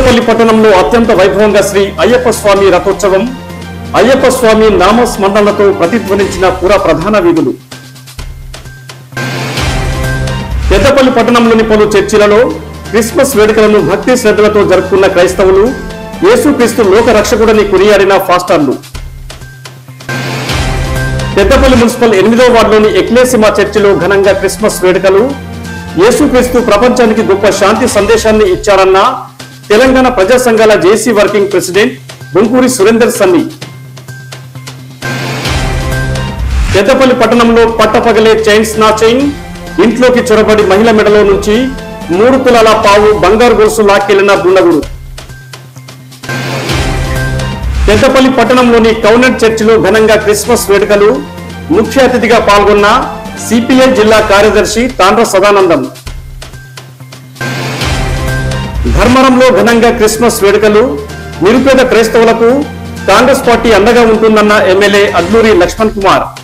పెద్దపల్లి పట్టణంలో అత్యంత వైభవంగా శ్రీ అయ్యప్ప స్వామి రథోత్సవం, అయ్యప్ప స్వామి నామస్మరణలతో ప్రతిధ్వనించిన పుర ప్రధాన వీధులు. పెద్దపల్లి పట్టణంలోని పలు చర్చిలలో క్రిస్మస్ వేడుకలను భక్తి శ్రద్ధలతో జరుపుకున్న క్రైస్తవులు, యేసుక్రీస్తు లోక రక్షకుడని కొనియాడిన ఫాస్టర్లు. పెద్దపల్లి మున్సిపల్ 8వ వార్డులోని ఎక్లేసిమా చర్చిలో ఘనంగా క్రిస్మస్ వేడుకలు. యేసుక్రీస్తు ప్రపంచానికి గొప్ప శాంతి సందేశాన్ని ఇచ్చారన్న తెలంగాణ ప్రజా సంఘాల JC working president Bonkuri Surender Sunny. Peddapalli పట్టణంలో పట్టపగలే చైన్ స్నాచింగ్, ఇంట్లోకి చొరబడి మహిళ మెడలో నుంచి 3 తులాల పావు బంగారు గొలుసు లాక్కెళ్లిన దుండగుడు. పెద్దపల్లి పట్టణంలోని కౌనెట్ చర్చిలో ఘనంగా క్రిస్మస్ వేడుకలు. ముఖ్య అతిథిగా పాల్గొన్న సిపిఐ జిల్లా కార్యదర్శి తాండ్ర సదానందం. ధర్మవరంలో ఘనంగా క్రిస్మస్ వేడుకలు. నిరుపేద క్రైస్తవులకు కాంగ్రెస్ పార్టీ అండగా ఉంటుందన్న ఎమ్మెల్యే అడ్లూరి లక్ష్మణ్ కుమార్.